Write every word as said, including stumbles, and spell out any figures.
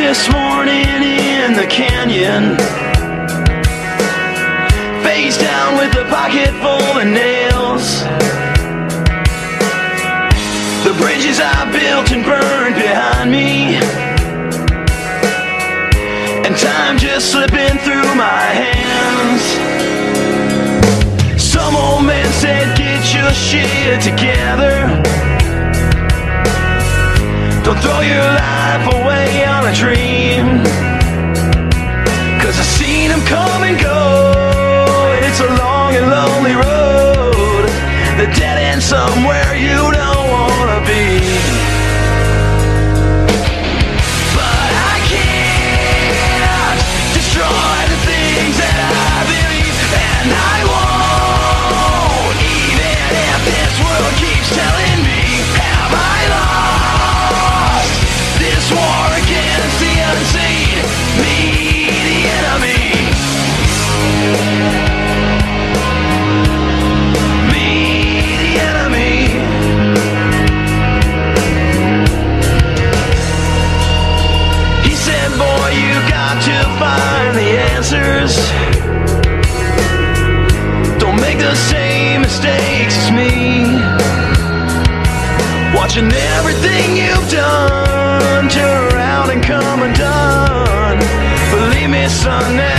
this morning in the canyon, face down with a pocket full of nails. The bridges I built and burned behind me, and time just slipping through my hands. Some old man said, get your shit together. Don't throw your life away on a dream, 'cause I've seen them come and go. It's a long and lonely road, the dead end somewhere you don't wanna be. But I can't destroy the things that I believe, and I won't, even if this world keeps telling me, have I lost this war against the unseen, me the enemy, me the enemy. He said, boy, you got to find the answers. Don't make the same mistakes as me, watching everything you've done turn around and come undone. Believe me, son,